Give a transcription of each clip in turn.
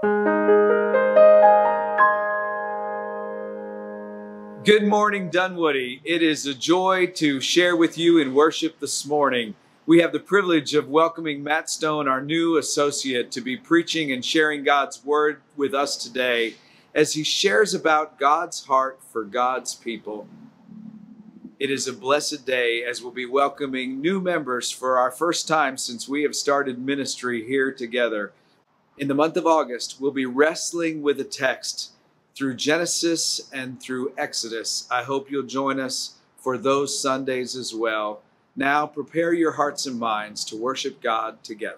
Good morning, Dunwoody. It is a joy to share with you in worship this morning. We have the privilege of welcoming Matt Stone, our new associate, to be preaching and sharing God's word with us today as he shares about God's heart for God's people. It is a blessed day as we'll be welcoming new members for our first time since we have started ministry here together. In the month of August, we'll be wrestling with a text through Genesis and through Exodus. I hope you'll join us for those Sundays as well. Now prepare your hearts and minds to worship God together.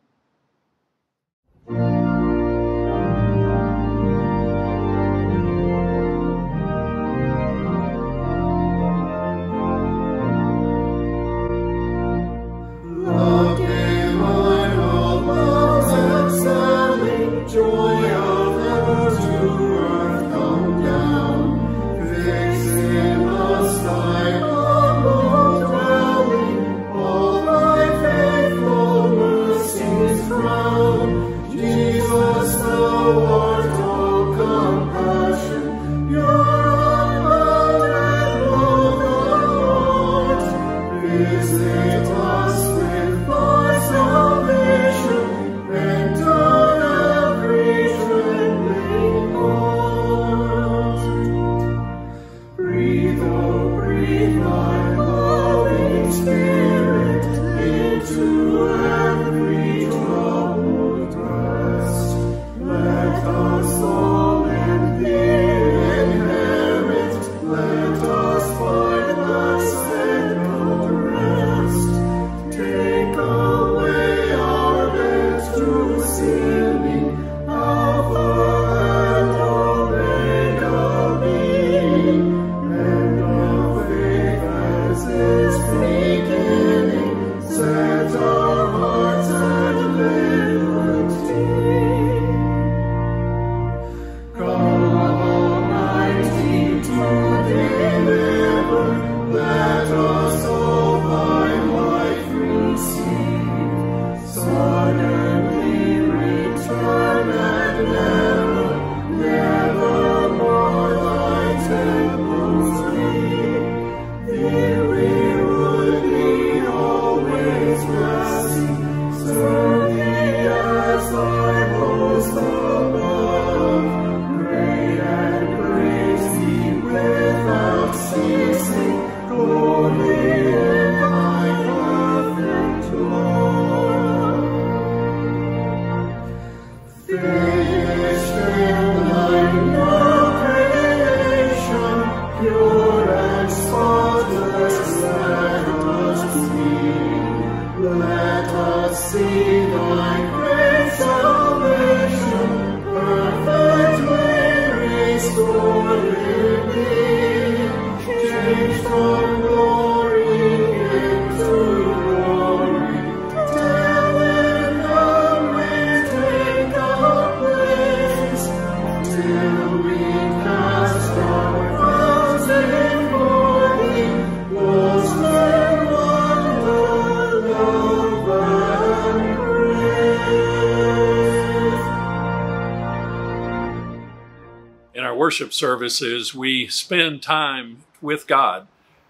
Worship services, we spend time with God,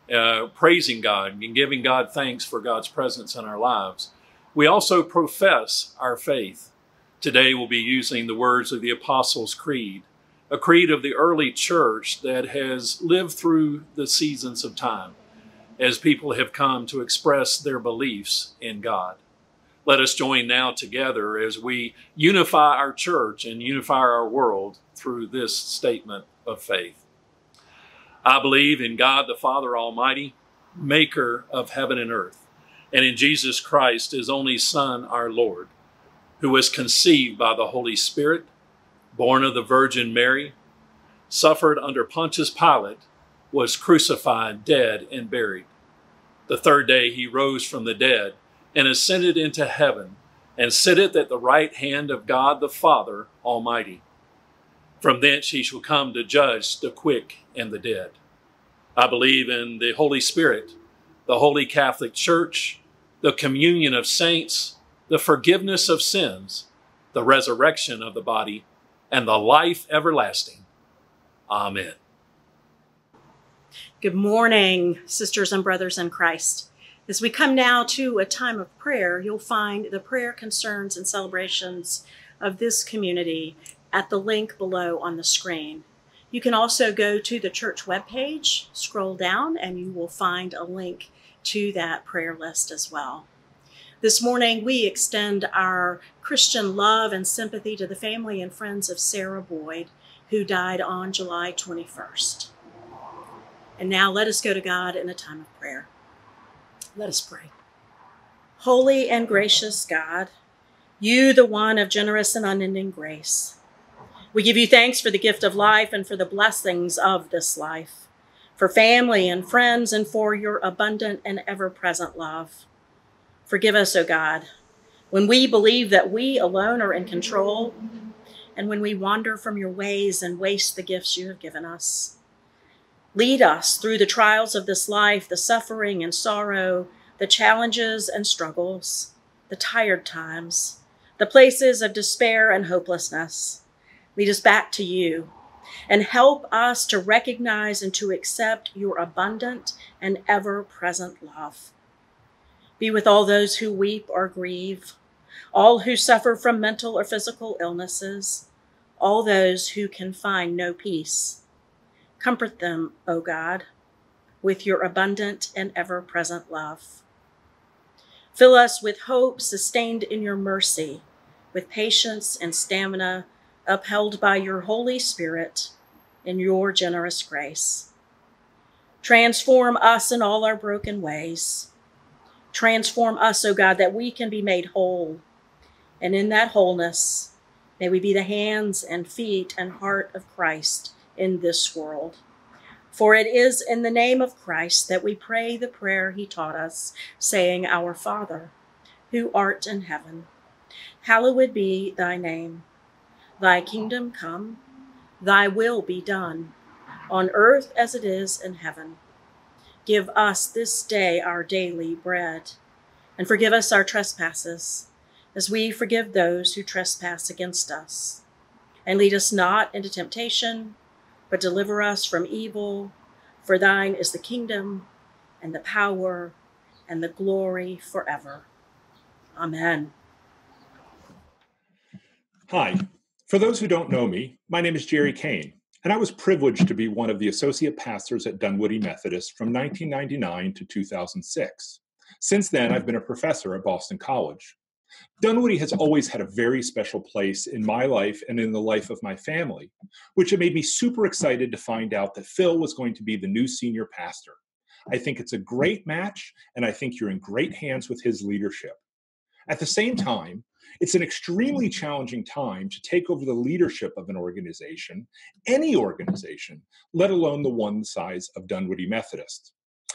praising God and giving God thanks for God's presence in our lives. We also profess our faith. Today we'll be using the words of the Apostles' Creed, a creed of the early church that has lived through the seasons of time as people have come to express their beliefs in God. Let us join now together as we unify our church and unify our world through this statement of faith. I believe in God the Father Almighty, maker of heaven and earth, and in Jesus Christ, his only Son, our Lord, who was conceived by the Holy Spirit, born of the Virgin Mary, suffered under Pontius Pilate, was crucified, dead, and buried. The third day he rose from the dead and ascended into heaven, and sitteth at the right hand of God the Father Almighty. From thence he shall come to judge the quick and the dead. I believe in the Holy Spirit, the Holy Catholic Church, the communion of saints, the forgiveness of sins, the resurrection of the body, and the life everlasting. Amen. Good morning, sisters and brothers in Christ. As we come now to a time of prayer, you'll find the prayer concerns and celebrations of this community at the link below on the screen. You can also go to the church webpage, scroll down, and you will find a link to that prayer list as well. This morning, we extend our Christian love and sympathy to the family and friends of Sarah Boyd, who died on July 21st. And now let us go to God in a time of prayer. Let us pray. Holy and gracious God, you, the one of generous and unending grace, we give you thanks for the gift of life and for the blessings of this life, for family and friends, and for your abundant and ever-present love. Forgive us, O God, when we believe that we alone are in control, and when we wander from your ways and waste the gifts you have given us. Lead us through the trials of this life, the suffering and sorrow, the challenges and struggles, the tired times, the places of despair and hopelessness. Lead us back to you and help us to recognize and to accept your abundant and ever-present love. Be with all those who weep or grieve, all who suffer from mental or physical illnesses, all those who can find no peace. Comfort them, O God, with your abundant and ever-present love. Fill us with hope sustained in your mercy, with patience and stamina upheld by your Holy Spirit in your generous grace. Transform us in all our broken ways. Transform us, O God, that we can be made whole. And in that wholeness, may we be the hands and feet and heart of Christ in this world. For it is in the name of Christ that we pray the prayer he taught us, saying, Our Father, who art in heaven, hallowed be thy name. Thy kingdom come, thy will be done, on earth as it is in heaven. Give us this day our daily bread, and forgive us our trespasses, as we forgive those who trespass against us. And lead us not into temptation, but deliver us from evil. For thine is the kingdom, and the power, and the glory forever. Amen. Hi. For those who don't know me, my name is Jerry Kane, and I was privileged to be one of the associate pastors at Dunwoody Methodist from 1999 to 2006. Since then, I've been a professor at Boston College. Dunwoody has always had a very special place in my life and in the life of my family, which made me super excited to find out that Phil was going to be the new senior pastor. I think it's a great match, and I think you're in great hands with his leadership. At the same time, it's an extremely challenging time to take over the leadership of an organization, any organization, let alone the one size of Dunwoody Methodist.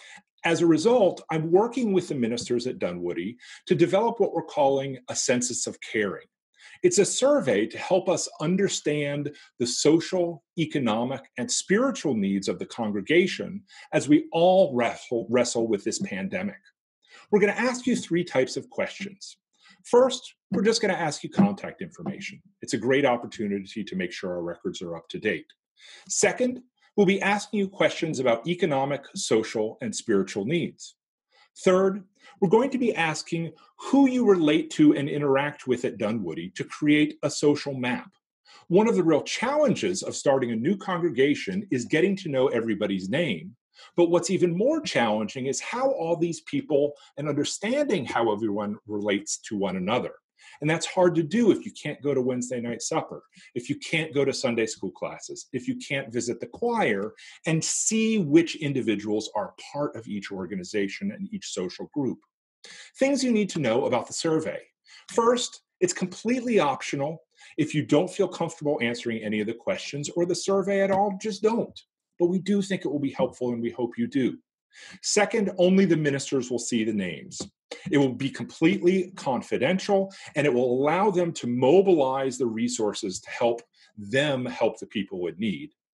As a result, I'm working with the ministers at Dunwoody to develop what we're calling a census of caring. It's a survey to help us understand the social, economic, and spiritual needs of the congregation as we all wrestle with this pandemic. We're going to ask you 3 types of questions. First, we're just going to ask you contact information. It's a great opportunity to make sure our records are up to date. Second, we'll be asking you questions about economic, social, and spiritual needs. Third, we're going to be asking who you relate to and interact with at Dunwoody to create a social map. One of the real challenges of starting a new congregation is getting to know everybody's name. But what's even more challenging is how all these people and understanding how everyone relates to one another. And that's hard to do if you can't go to Wednesday night supper, if you can't go to Sunday school classes, if you can't visit the choir and see which individuals are part of each organization and each social group. Things you need to know about the survey. First, it's completely optional. If you don't feel comfortable answering any of the questions or the survey at all, just don't. But we do think it will be helpful, and we hope you do. Second, only the ministers will see the names. It will be completely confidential, and it will allow them to mobilize the resources to help them help the people in need.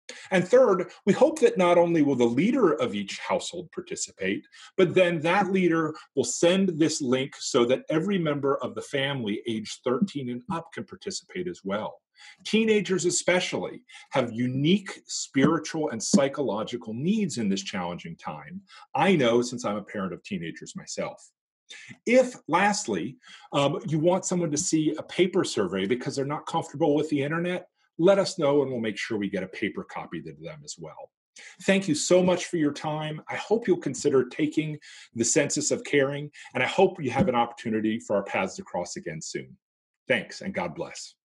And third, we hope that not only will the leader of each household participate, but then that leader will send this link so that every member of the family age 13 and up can participate as well. Teenagers especially have unique spiritual and psychological needs in this challenging time. I know since I'm a parent of teenagers myself. If, lastly, you want someone to see a paper survey because they're not comfortable with the internet, let us know and we'll make sure we get a paper copy to them as well. Thank you so much for your time. I hope you'll consider taking the Census of Caring, and I hope you have an opportunity for our paths to cross again soon. Thanks, and God bless.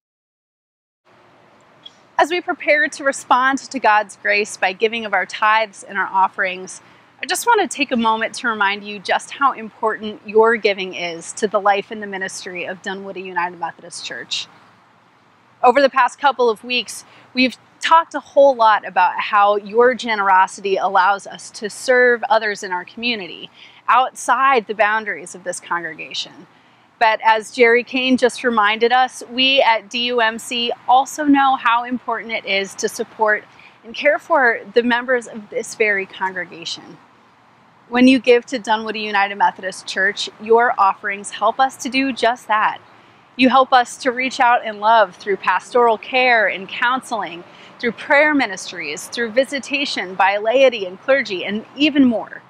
As we prepare to respond to God's grace by giving of our tithes and our offerings, I just want to take a moment to remind you just how important your giving is to the life and the ministry of Dunwoody United Methodist Church. Over the past couple of weeks, we've talked a whole lot about how your generosity allows us to serve others in our community outside the boundaries of this congregation. But as Jerry Kane just reminded us, we at DUMC also know how important it is to support and care for the members of this very congregation. When you give to Dunwoody United Methodist Church, your offerings help us to do just that. You help us to reach out in love through pastoral care and counseling, through prayer ministries, through visitation by laity and clergy, and even more.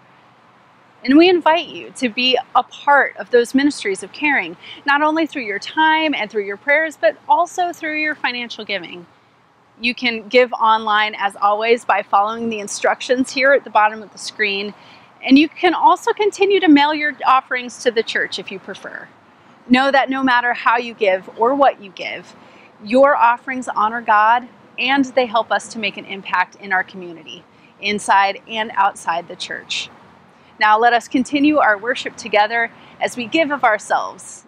And we invite you to be a part of those ministries of caring, not only through your time and through your prayers, but also through your financial giving. You can give online, as always, by following the instructions here at the bottom of the screen. And you can also continue to mail your offerings to the church if you prefer. Know that no matter how you give or what you give, your offerings honor God and they help us to make an impact in our community, inside and outside the church. Now let us continue our worship together as we give of ourselves.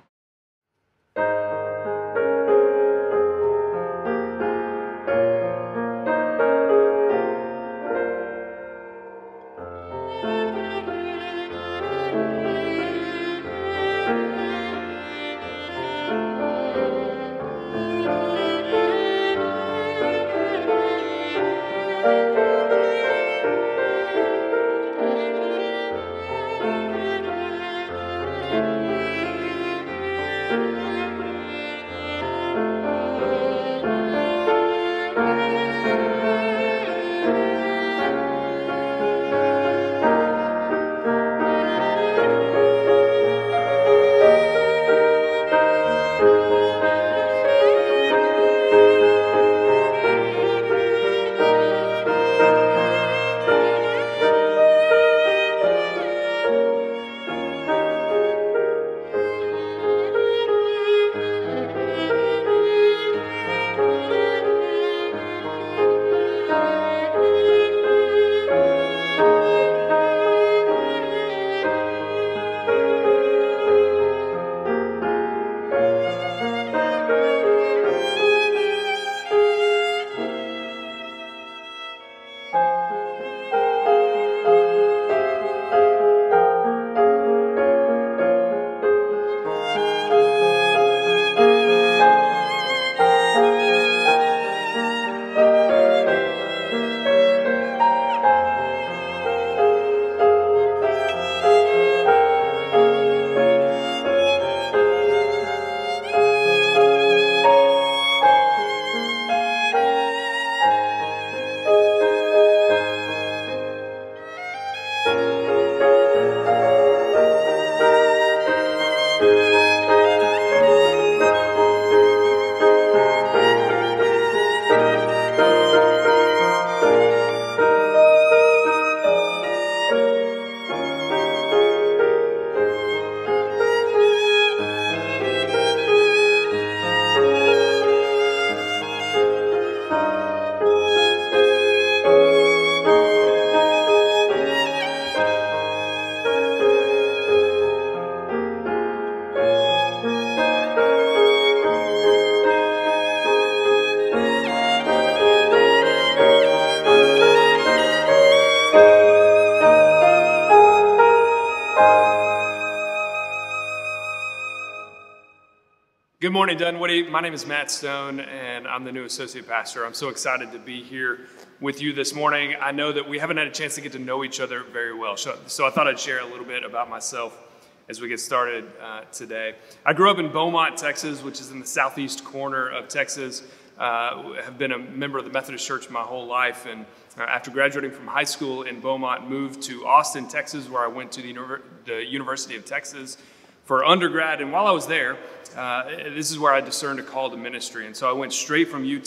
Good morning, Dunwoody. My name is Matt Stone, and I'm the new associate pastor. I'm so excited to be here with you this morning. I know that we haven't had a chance to get to know each other very well, so I thought I'd share a little bit about myself as we get started today. I grew up in Beaumont, Texas, which is in the southeast corner of Texas. Have been a member of the Methodist Church my whole life, and after graduating from high school in Beaumont, moved to Austin, Texas, where I went to the University of Texas for undergrad. And while I was there, this is where I discerned a call to ministry. And so I went straight from UT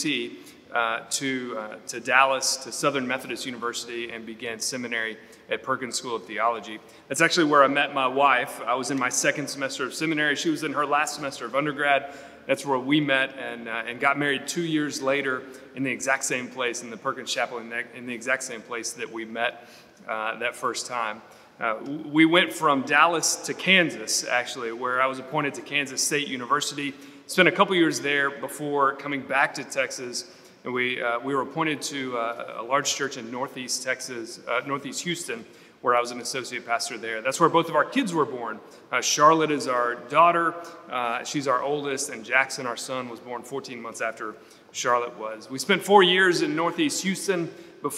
to Dallas, to Southern Methodist University, and began seminary at Perkins School of Theology. That's actually where I met my wife. I was in my second semester of seminary. She was in her last semester of undergrad. That's where we met and got married 2 years later in the exact same place, in the Perkins Chapel, in the exact same place that we met that first time. We went from Dallas to Kansas, actually, where I was appointed to Kansas State University. Spent a couple years there before coming back to Texas. And we were appointed to a large church in Northeast Texas, Northeast Houston, where I was an associate pastor there. That's where both of our kids were born. Charlotte is our daughter. She's our oldest, and Jackson, our son, was born 14 months after Charlotte was. We spent 4 years in Northeast Houston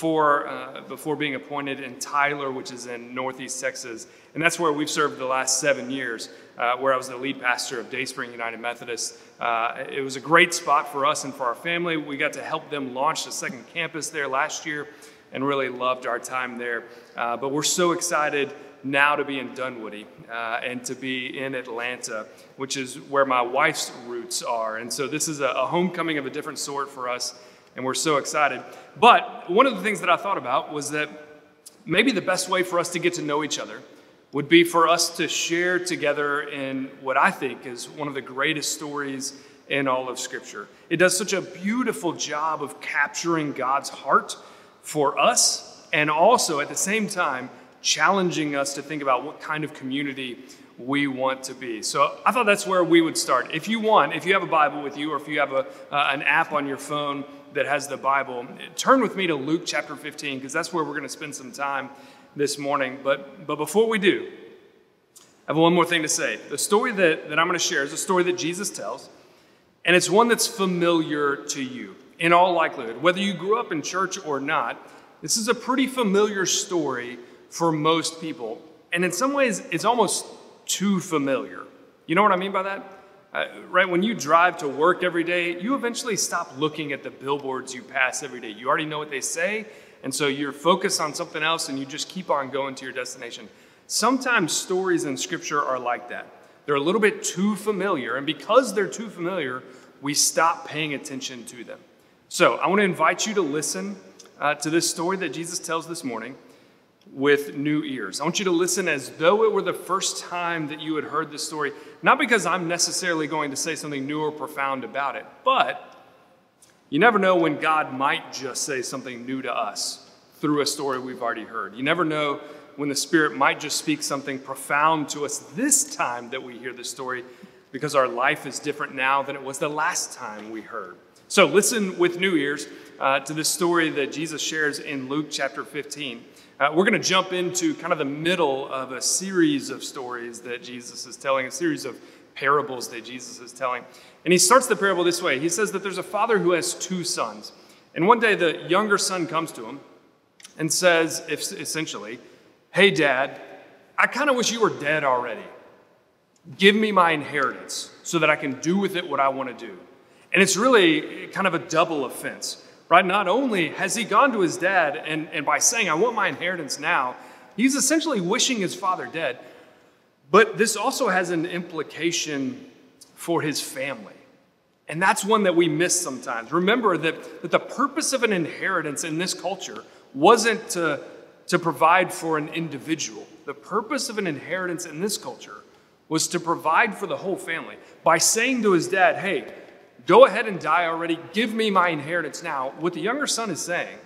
before being appointed in Tyler, which is in Northeast Texas. And that's where we've served the last 7 years, where I was the lead pastor of Dayspring United Methodist. It was a great spot for us and for our family. We got to help them launch the second campus there last year and really loved our time there. But we're so excited now to be in Dunwoody and to be in Atlanta, which is where my wife's roots are. And so this is a homecoming of a different sort for us, and we're so excited. But one of the things that I thought about was that maybe the best way for us to get to know each other would be for us to share together in what I think is one of the greatest stories in all of Scripture. It does such a beautiful job of capturing God's heart for us, and also at the same time challenging us to think about what kind of community we want to be. So I thought that's where we would start. If you have a Bible with you, or if you have an app on your phone that has the Bible, turn with me to Luke chapter 15, because that's where we're going to spend some time this morning. But before we do, I have one more thing to say. The story that I'm going to share is a story that Jesus tells, and it's one that's familiar to you in all likelihood. Whether you grew up in church or not, this is a pretty familiar story for most people. And in some ways, it's almost too familiar. You know what I mean by that? Right, when you drive to work every day, you eventually stop looking at the billboards you pass every day. You already know what they say, and so you're focused on something else, and you just keep on going to your destination. Sometimes stories in Scripture are like that. They're a little bit too familiar, and because they're too familiar, we stop paying attention to them. So I want to invite you to listen to this story that Jesus tells this morning with new ears. I want you to listen as though it were the first time that you had heard this story, not because I'm necessarily going to say something new or profound about it, but you never know when God might just say something new to us through a story we've already heard. You never know when the Spirit might just speak something profound to us this time that we hear this story, because our life is different now than it was the last time we heard. So listen with new ears to this story that Jesus shares in Luke chapter 15. We're going to jump into kind of the middle of a series of stories that Jesus is telling, a series of parables that Jesus is telling. And he starts the parable this way. He says that there's a father who has 2 sons. And one day the younger son comes to him and says, essentially, "Hey, Dad, I kind of wish you were dead already. Give me my inheritance so that I can do with it what I want to do." And it's really kind of a double offense, right? Not only has he gone to his dad and by saying, "I want my inheritance now," he's essentially wishing his father dead. But this also has an implication for his family. And that's one that we miss sometimes. Remember that the purpose of an inheritance in this culture wasn't to provide for an individual. The purpose of an inheritance in this culture was to provide for the whole family. By saying to his dad, "Hey, go ahead and die already. Give me my inheritance now." What the younger son is saying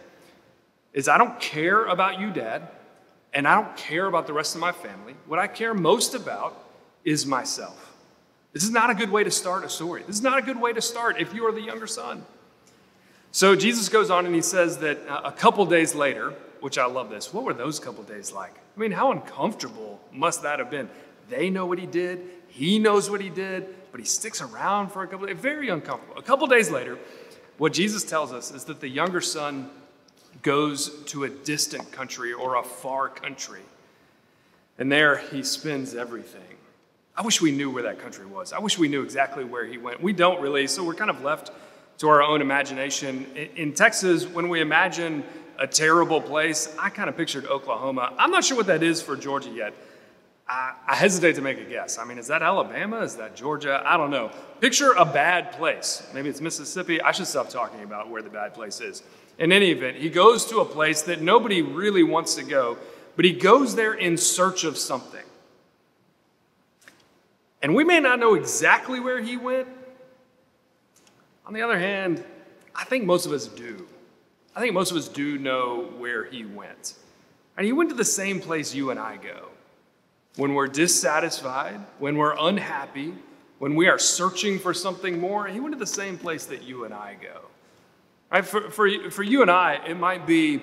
is, "I don't care about you, Dad, and I don't care about the rest of my family. What I care most about is myself." This is not a good way to start a story. This is not a good way to start if you are the younger son. So Jesus goes on and he says that a couple days later, which I love this, what were those couple days like? I mean, how uncomfortable must that have been? They know what he did. He knows what he did, but he sticks around for a couple of days. Very uncomfortable. A couple days later, what Jesus tells us is that the younger son goes to a distant country or a far country. And there he spends everything. I wish we knew where that country was. I wish we knew exactly where he went. We don't really, so we're kind of left to our own imagination. In Texas, when we imagine a terrible place, I kind of pictured Oklahoma. I'm not sure what that is for Georgia yet. I hesitate to make a guess. I mean, is that Alabama? Is that Georgia? I don't know. Picture a bad place. Maybe it's Mississippi. I should stop talking about where the bad place is. In any event, he goes to a place that nobody really wants to go, but he goes there in search of something. And we may not know exactly where he went. On the other hand, I think most of us do. I think most of us do know where he went. And he went to the same place you and I go. When we're dissatisfied, when we're unhappy, when we are searching for something more, he went to the same place that you and I go. Right? For you and I, it might be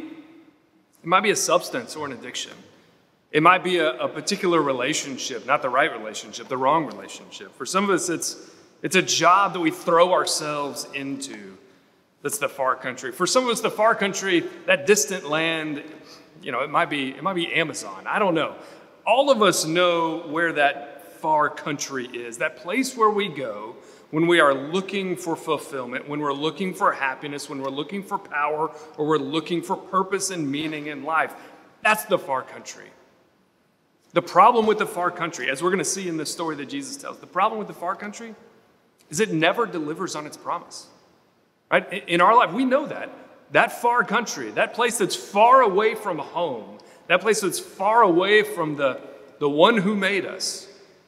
a substance or an addiction. It might be a particular relationship, not the right relationship, the wrong relationship. For some of us, it's a job that we throw ourselves into that's the far country. For some of us, the far country, that distant land, it might be Amazon. I don't know. All of us know where that far country is, that place where we go when we are looking for fulfillment, when we're looking for happiness, when we're looking for power, or we're looking for purpose and meaning in life. That's the far country. The problem with the far country, as we're going to see in the story that Jesus tells, the problem with the far country is it never delivers on its promise. Right? In our life, we know that. That far country, that place that's far away from home, that place that's far away from the one who made us,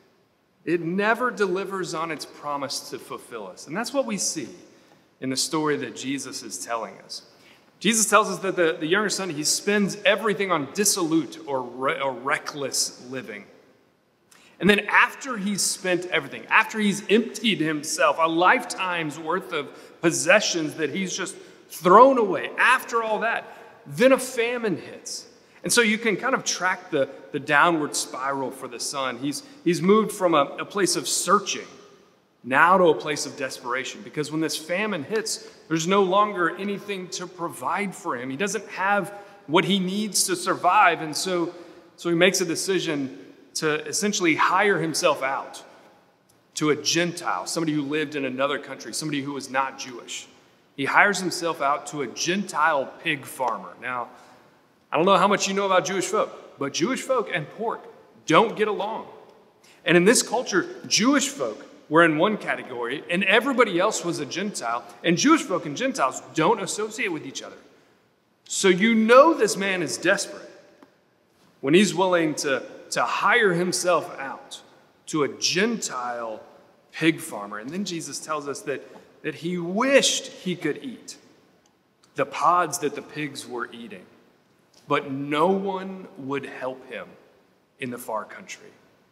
it never delivers on its promise to fulfill us. And that's what we see in the story that Jesus is telling us. Jesus tells us that the younger son, he spends everything on dissolute or reckless living. And then after he's spent everything, after he's emptied himself, a lifetime's worth of possessions that he's just thrown away, after all that, then a famine hits. And so you can kind of track the downward spiral for the son. He's moved from a place of searching now to a place of desperation, because when this famine hits, there's no longer anything to provide for him. He doesn't have what he needs to survive, and so he makes a decision to essentially hire himself out to a Gentile, somebody who lived in another country, somebody who was not Jewish. He hires himself out to a Gentile pig farmer. Now, I don't know how much you know about Jewish folk, but Jewish folk and pork don't get along. And in this culture, Jewish folk were in one category, and everybody else was a Gentile, and Jewish folk and Gentiles don't associate with each other. So you know this man is desperate when he's willing to hire himself out to a Gentile pig farmer. And then Jesus tells us that he wished he could eat the pods that the pigs were eating, but no one would help him in the far country.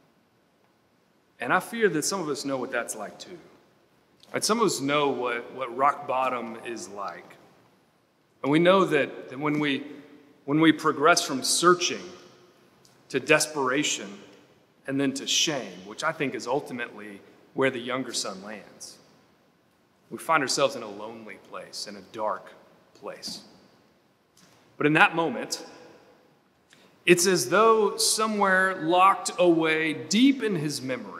And I fear that some of us know what that's like too. Right? Some of us know what rock bottom is like. And we know that when we progress from searching to desperation and then to shame, which I think is ultimately where the younger son lands, we find ourselves in a lonely place, in a dark place. But in that moment, it's as though somewhere locked away deep in his memory,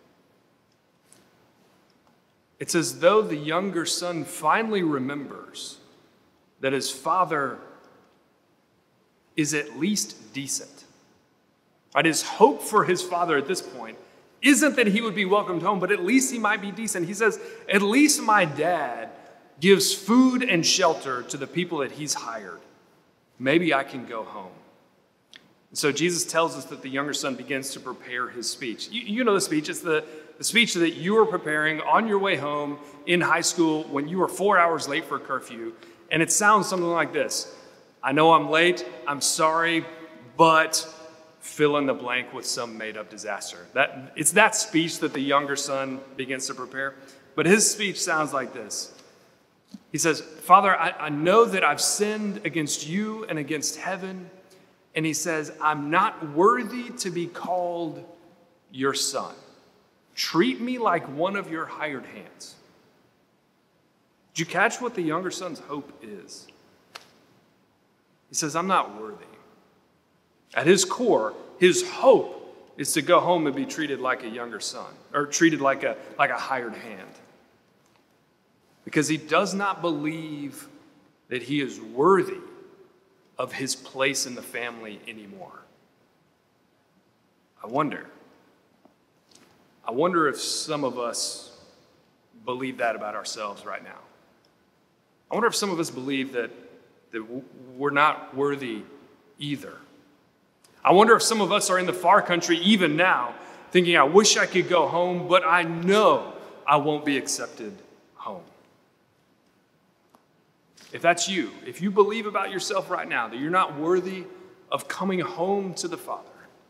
it's as though the younger son finally remembers that his father is at least decent. Right? His hope for his father at this point isn't that he would be welcomed home, but at least he might be decent. He says, at least my dad gives food and shelter to the people that he's hired. Maybe I can go home. So Jesus tells us that the younger son begins to prepare his speech. You know the speech. It's the speech that you were preparing on your way home in high school when you were 4 hours late for curfew. And it sounds something like this. I know I'm late. I'm sorry, but fill in the blank with some made-up disaster. It's that speech that the younger son begins to prepare. But his speech sounds like this. He says, Father, I know that I've sinned against you and against heaven. And he says, I'm not worthy to be called your son. Treat me like one of your hired hands. Did you catch what the younger son's hope is? He says, I'm not worthy. At his core, his hope is to go home and be treated like a younger son, or treated like a hired hand. Because he does not believe that he is worthy of his place in the family anymore. I wonder if some of us believe that about ourselves right now. I wonder if some of us believe that we're not worthy either. I wonder if some of us are in the far country even now thinking, I wish I could go home, but I know I won't be accepted home. If that's you, if you believe about yourself right now that you're not worthy of coming home to the Father,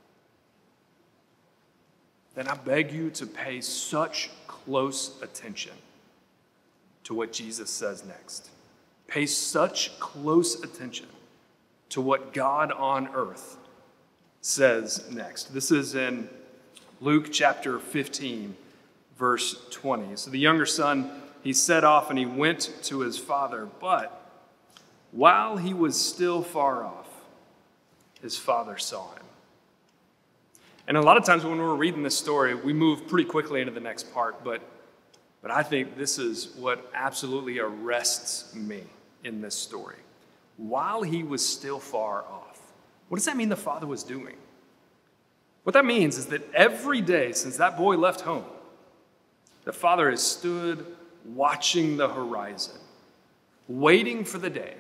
then I beg you to pay such close attention to what Jesus says next. Pay such close attention to what God on earth says next. This is in Luke chapter 15, verse 20. So the younger son, he set off and he went to his father, but while he was still far off, his father saw him. And a lot of times when we're reading this story, we move pretty quickly into the next part, but I think this is what absolutely arrests me in this story. While he was still far off, what does that mean the father was doing? What that means is that every day since that boy left home, the father has stood watching the horizon, waiting for the day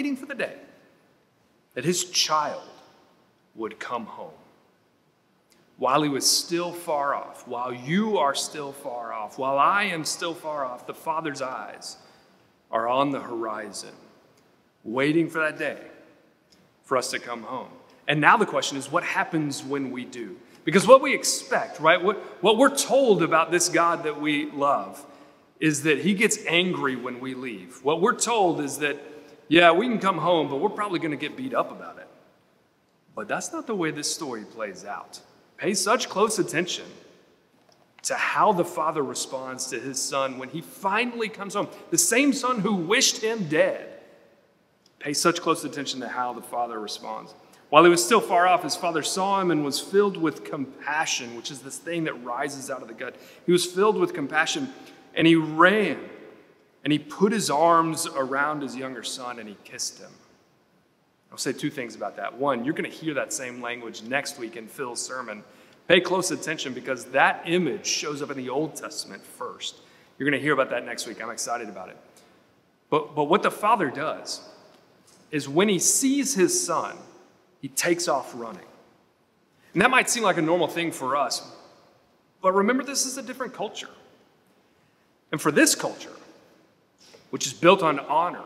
that his child would come home. While he was still far off, while you are still far off, while I am still far off, the Father's eyes are on the horizon, waiting for that day for us to come home. And now the question is, what happens when we do? Because what we expect, right, what we're told about this God that we love is that he gets angry when we leave. What we're told is that, yeah, we can come home, but we're probably going to get beat up about it. But that's not the way this story plays out. Pay such close attention to how the father responds to his son when he finally comes home. The same son who wished him dead. Pay such close attention to how the father responds. While he was still far off, his father saw him and was filled with compassion, which is this thing that rises out of the gut. He was filled with compassion, and he ran, and he put his arms around his younger son, and he kissed him. I'll say two things about that. One, you're going to hear that same language next week in Phil's sermon. Pay close attention because that image shows up in the Old Testament first. You're going to hear about that next week. I'm excited about it. But what the father does is when he sees his son, he takes off running. And that might seem like a normal thing for us, but remember, this is a different culture. And for this culture, which is built on honor,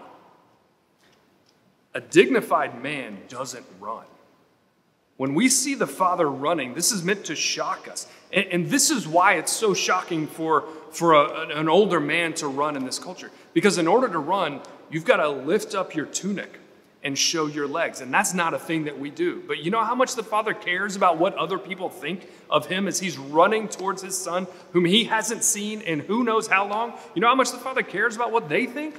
a dignified man doesn't run. When we see the father running, this is meant to shock us. And this is why it's so shocking for an older man to run in this culture. Because in order to run, you've got to lift up your tunic and show your legs. And that's not a thing that we do. But you know how much the father cares about what other people think of him as he's running towards his son, whom he hasn't seen in who knows how long? You know how much the father cares about what they think?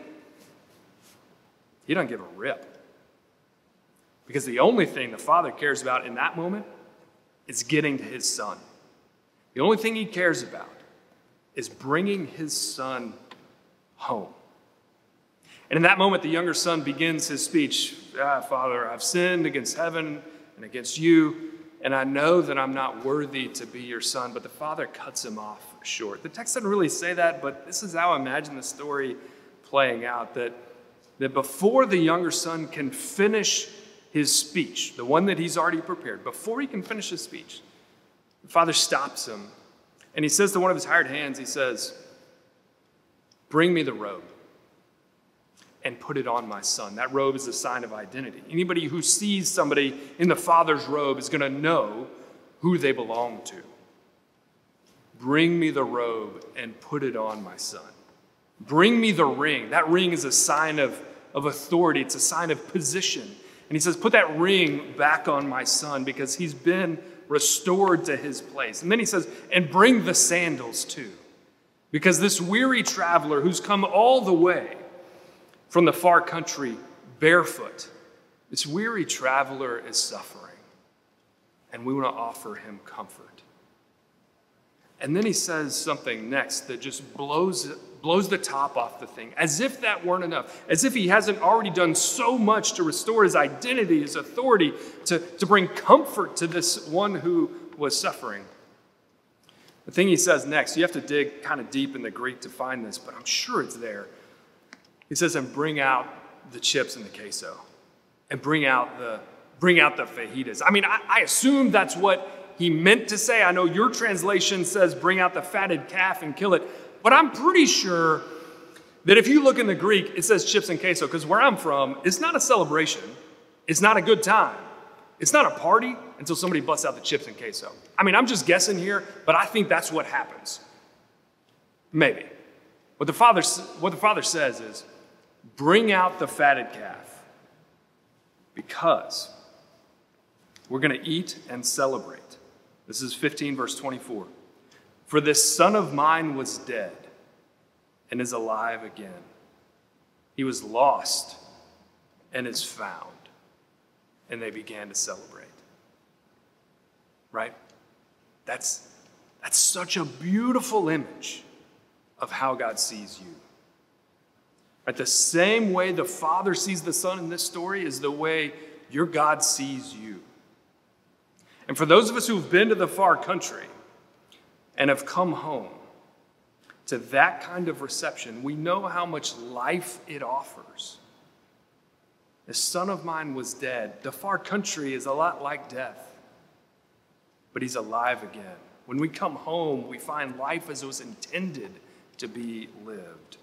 He doesn't give a rip. Because the only thing the father cares about in that moment is getting to his son. The only thing he cares about is bringing his son home. And in that moment, the younger son begins his speech. Father, I've sinned against heaven and against you, and I know that I'm not worthy to be your son. But the father cuts him off short. The text doesn't really say that, but this is how I imagine the story playing out, that before the younger son can finish his speech, the one that he's already prepared, before he can finish his speech, the father stops him, and he says to one of his hired hands, he says, bring me the robe and put it on my son. That robe is a sign of identity. Anybody who sees somebody in the father's robe is going to know who they belong to. Bring me the robe and put it on my son. Bring me the ring. That ring is a sign of authority. It's a sign of position. And he says, put that ring back on my son because he's been restored to his place. And then he says, and bring the sandals too. Because this weary traveler who's come all the way from the far country barefoot. This weary traveler is suffering, and we want to offer him comfort. And then he says something next that just blows the top off the thing, as if that weren't enough, as if he hasn't already done so much to restore his identity, his authority, to bring comfort to this one who was suffering. The thing he says next, you have to dig kind of deep in the Greek to find this, but I'm sure it's there. He says, and bring out the chips and the queso, and bring out the fajitas. I mean, I assume that's what he meant to say. I know your translation says bring out the fatted calf and kill it, but I'm pretty sure that if you look in the Greek, it says chips and queso, because where I'm from, it's not a celebration. It's not a good time. It's not a party until somebody busts out the chips and queso. I mean, I'm just guessing here, but I think that's what happens. Maybe. What the Father says is, bring out the fatted calf, because we're going to eat and celebrate. This is 15, verse 24. For this son of mine was dead and is alive again. He was lost and is found. And they began to celebrate. Right? That's such a beautiful image of how God sees you. Right? The same way the Father sees the Son in this story is the way your God sees you. And for those of us who've been to the far country and have come home to that kind of reception, we know how much life it offers. This son of mine was dead. The far country is a lot like death, but he's alive again. When we come home, we find life as it was intended to be lived.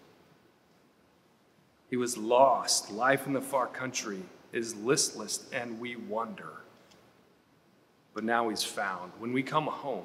He was lost. Life in the far country is listless, and we wonder. But now he's found. When we come home,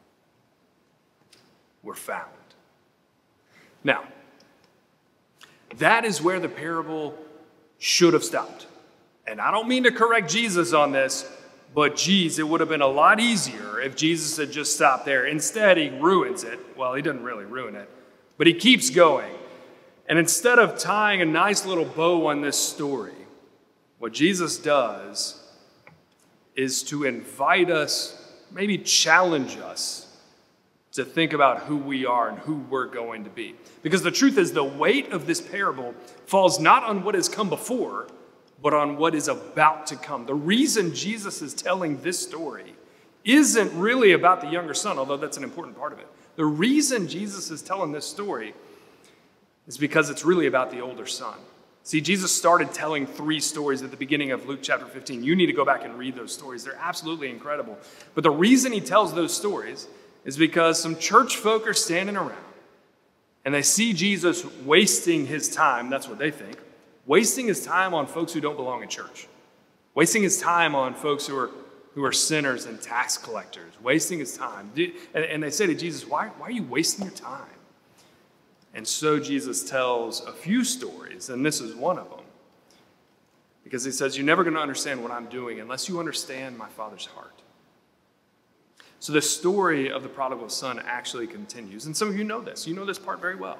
we're found. Now, that is where the parable should have stopped. And I don't mean to correct Jesus on this, but geez, it would have been a lot easier if Jesus had just stopped there. Instead, he ruins it. Well, he doesn't really ruin it, but he keeps going. And instead of tying a nice little bow on this story, what Jesus does is to invite us, maybe challenge us, to think about who we are and who we're going to be. Because the truth is, the weight of this parable falls not on what has come before, but on what is about to come. The reason Jesus is telling this story isn't really about the younger son, although that's an important part of it. The reason Jesus is telling this story is because it's really about the older son. See, Jesus started telling 3 stories at the beginning of Luke chapter 15. You need to go back and read those stories. They're absolutely incredible. But the reason he tells those stories is because some church folk are standing around and they see Jesus wasting his time. That's what they think. Wasting his time on folks who don't belong in church. Wasting his time on folks who are sinners and tax collectors. Wasting his time. And they say to Jesus, why are you wasting your time? And so Jesus tells a few stories, and this is one of them. Because he says, you're never going to understand what I'm doing unless you understand my Father's heart. So the story of the prodigal son actually continues. And some of you know this. You know this part very well.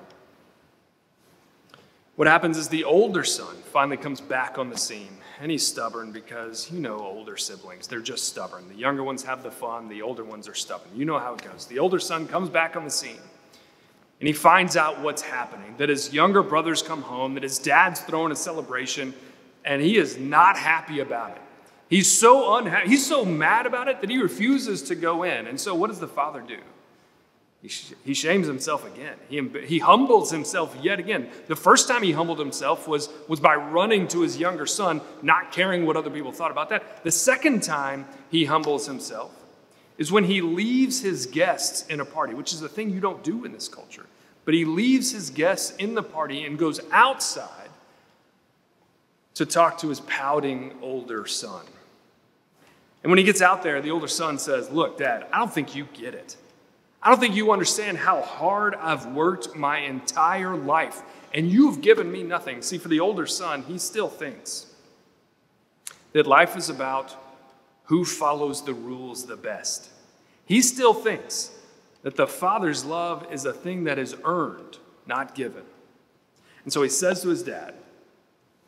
What happens is the older son finally comes back on the scene. And he's stubborn because, you know, older siblings, they're just stubborn. The younger ones have the fun. The older ones are stubborn. You know how it goes. The older son comes back on the scene. And he finds out what's happening, that his younger brothers come home, that his dad's throwing a celebration, and he is not happy about it. He's so unhappy. He's so mad about it that he refuses to go in. And so what does the father do? He shames himself again. He humbles himself yet again. The first time he humbled himself was by running to his younger son, not caring what other people thought about that. The second time he humbles himself is when he leaves his guests in a party, which is a thing you don't do in this culture. But he leaves his guests in the party and goes outside to talk to his pouting older son. And when he gets out there, the older son says, look, Dad, I don't think you get it. I don't think you understand how hard I've worked my entire life, and you've given me nothing. See, for the older son, he still thinks that life is about who follows the rules the best. He still thinks that the father's love is a thing that is earned, not given. And so he says to his dad,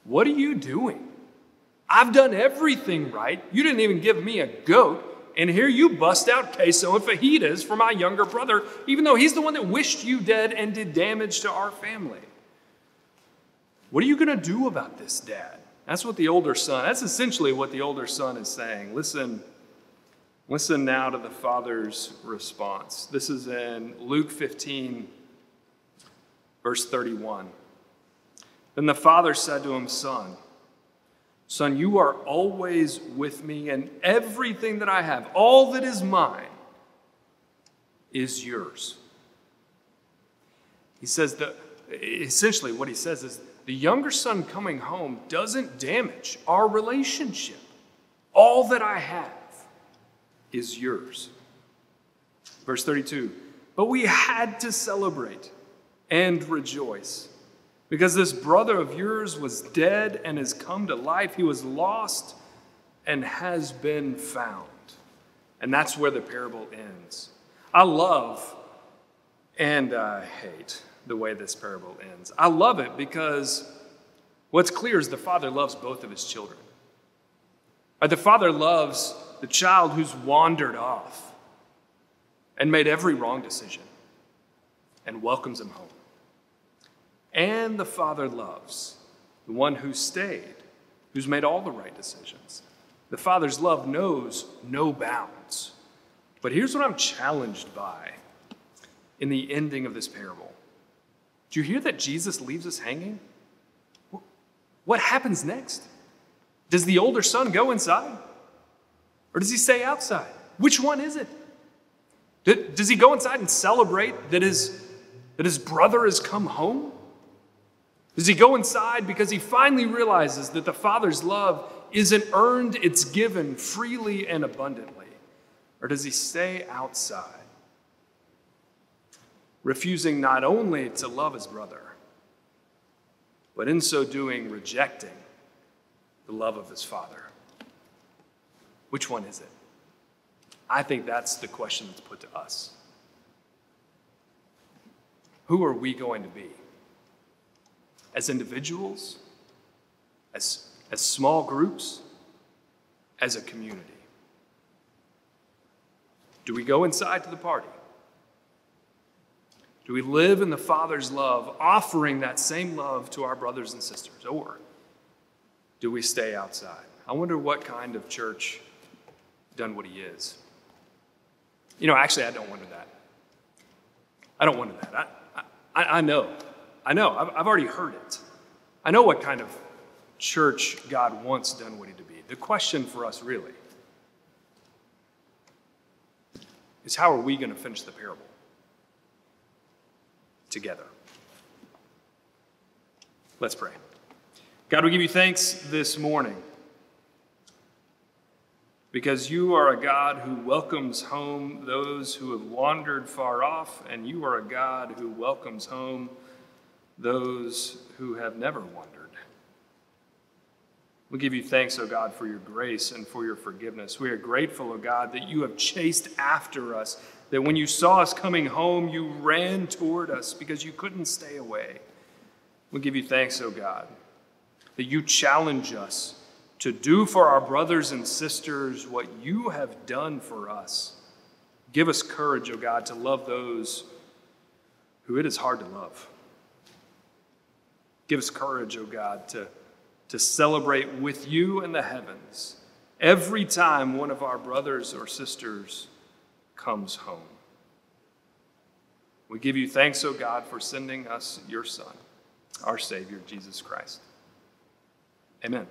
what are you doing? I've done everything right. You didn't even give me a goat. And here you bust out queso and fajitas for my younger brother, even though he's the one that wished you dead and did damage to our family. What are you going to do about this, Dad? That's essentially what the older son is saying. Listen now to the father's response. This is in Luke 15, verse 31. Then the father said to him, Son, you are always with me, and everything that I have, all that is mine, is yours. He says that essentially what he says is the younger son coming home doesn't damage our relationship. All that I have is yours. Verse 32, but we had to celebrate and rejoice, because this brother of yours was dead and has come to life. He was lost and has been found. And that's where the parable ends. I love and I hate the way this parable ends. I love it because what's clear is the father loves both of his children. The father loves the child who's wandered off and made every wrong decision and welcomes him home. And the father loves the one who stayed, who's made all the right decisions. The father's love knows no bounds. But here's what I'm challenged by in the ending of this parable. Do you hear that Jesus leaves us hanging? What happens next? Does the older son go inside? Or does he stay outside? Which one is it? Does he go inside and celebrate that his brother has come home? Does he go inside because he finally realizes that the Father's love isn't earned, it's given freely and abundantly? Or does he stay outside, refusing not only to love his brother, but in so doing, rejecting the love of his Father? Which one is it? I think that's the question that's put to us. Who are we going to be? As individuals, as small groups, as a community? Do we go inside to the party? Do we live in the Father's love, offering that same love to our brothers and sisters? Or do we stay outside? I wonder what kind of church Dunwoody is. Actually, I don't wonder that. I don't wonder that. I know. I've already heard it. I know what kind of church God wants Dunwoody to be. The question for us really is, how are we going to finish the parable together? Let's pray. God, we give you thanks this morning because you are a God who welcomes home those who have wandered far off, and you are a God who welcomes home those who have never wandered. We give you thanks, O God, for your grace and for your forgiveness. We are grateful, O God, that you have chased after us, that when you saw us coming home, you ran toward us because you couldn't stay away. We give you thanks, O God, that you challenge us to do for our brothers and sisters what you have done for us. Give us courage, O God, to love those who it is hard to love. Give us courage, O God, to celebrate with you in the heavens every time one of our brothers or sisters comes home. We give you thanks, O God, for sending us your Son, our Savior, Jesus Christ. Amen.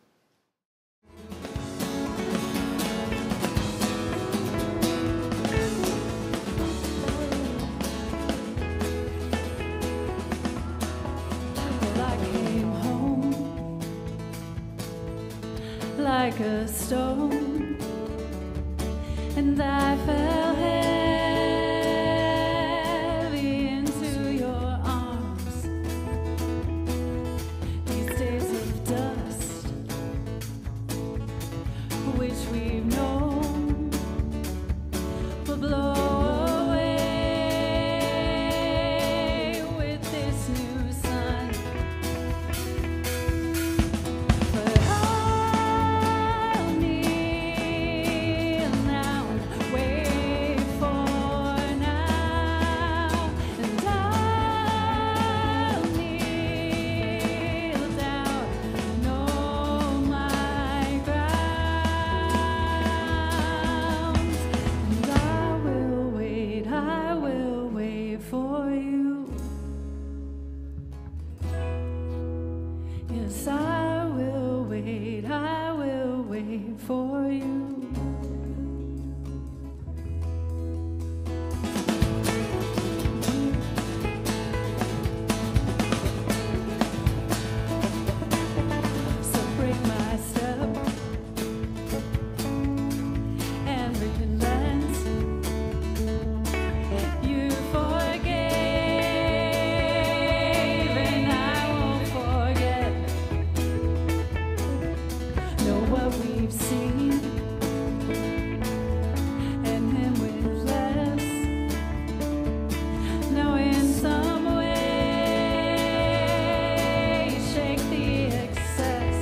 Like a stone, and I fell heavy into your arms. These days of dust, which we've known, will blow away with this new sun. 'cause I will wait for you. So break my step and relent. You forgave and I won't forget. Know what we've seen and him with less. Now in some way shake the excess.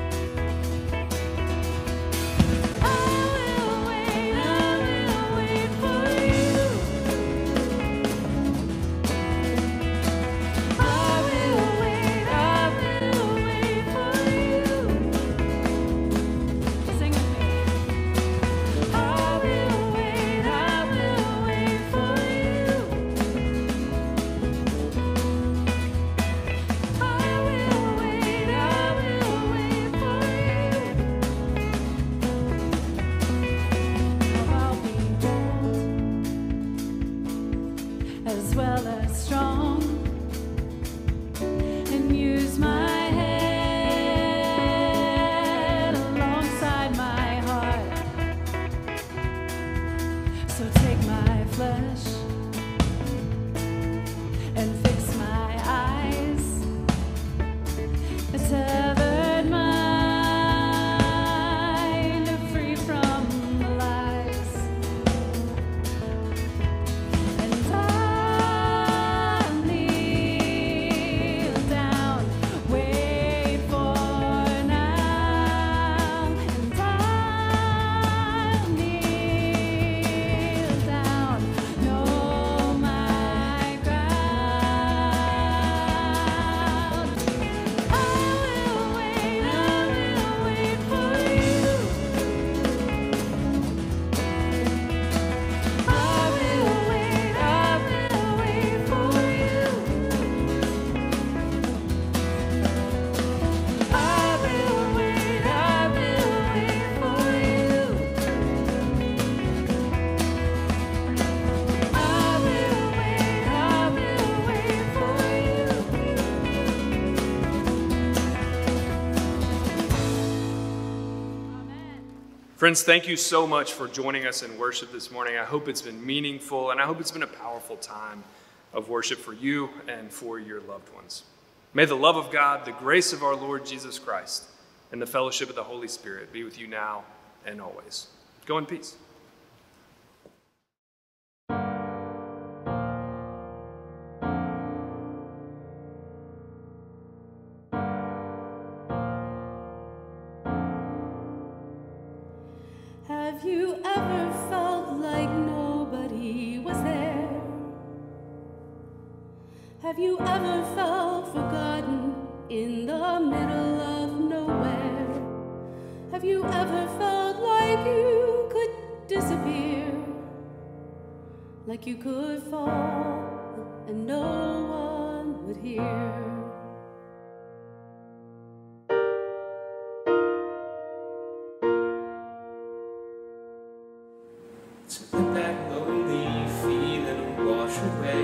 I will wait for you. I will wait for you. Sing with me. I will wait for you. I will wait for you. I'll be bold as well as strong and use my head alongside my heart. So take my flesh and fix my eyes, a tethered mind free from lies. And I'll kneel down, wait for now. And I'll kneel down, know my ground. I will wait for you. I will wait for you. I will wait for you. I will wait for you. Amen. Friends, thank you so much for joining us in worship this morning. I hope it's been meaningful, and I hope it's been a powerful time of worship for you and for your loved ones. May the love of God, the grace of our Lord Jesus Christ, and the fellowship of the Holy Spirit be with you now and always. Go in peace. Have you ever felt like nobody was there? Have you ever felt forgotten in the middle of nowhere? Have you ever felt like you could disappear? Like you could fall and no one would hear? So let that lonely feeling wash away.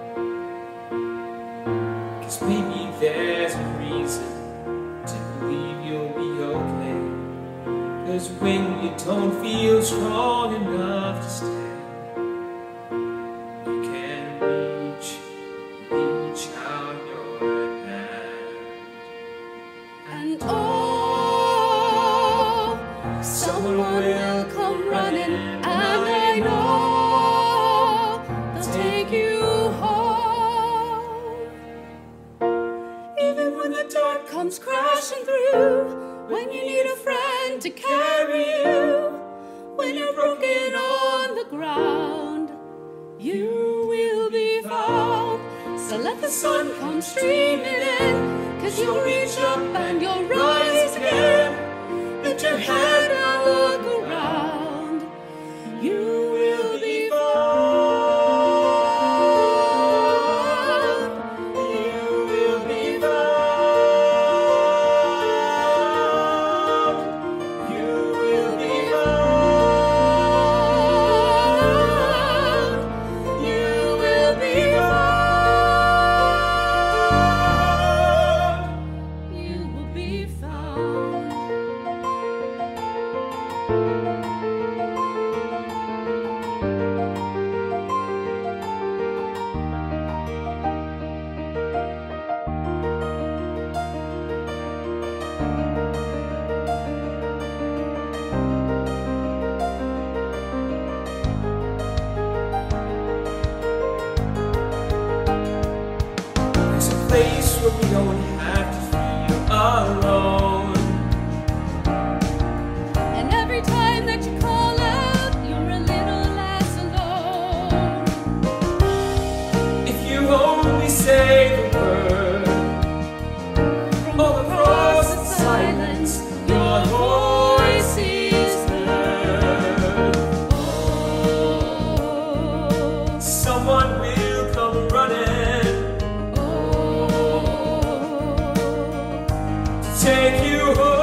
'Cause maybe there's a reason to believe you'll be okay. 'Cause when you don't feel strong enough to stay, you can reach out your hand. And someone will come running, and I know they'll take you home. Even when the dark comes crashing through, when you need a friend to carry you, when you're broken on the ground, you will be found. So let the sun come streaming in, 'cause you'll reach up and you'll rise again. Lift your head and look around. You will be found. You will be found. be found. There's a place where we don't have to feel alone. And every time that you call out, you're a little less alone. If you only say the word, all across the silence, your voice is heard. Oh, Someone will come running oh, to take you home.